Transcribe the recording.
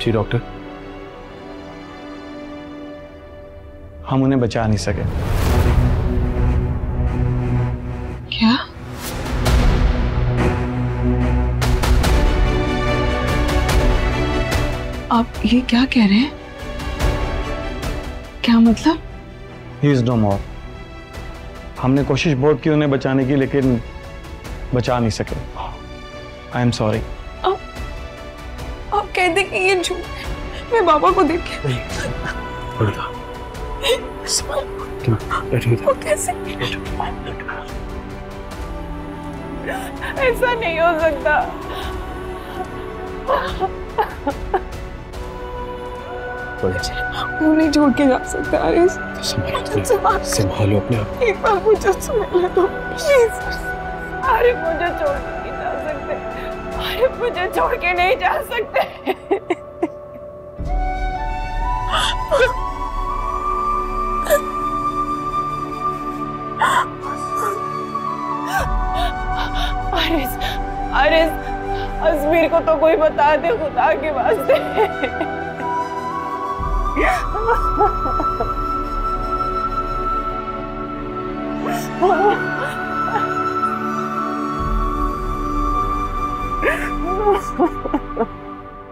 जी doctor. हम उन्हें बचा नहीं सके। क्या? आप ये क्या कह रहे हैं? क्या मतलब? He is no more. हमने कोशिश बहुत की उन्हें बचाने की, लेकिन बचा नहीं सके। I am sorry. आप कहते कि ये झूठ है। मैं बाबा को देख के वो कैसे? ऐसा नहीं हो सकता। वो नहीं छोड़ के जा सकता। अरे संभालो अपने आप। एक बार मुझे सुनने दो प्लीज। अरे मुझे छोड़ के नहीं जा सकते। अरे मुझे छोड़ के नहीं जा सकते। अरे अजमीर को तो कोई बता दे खुदा के वास्ते।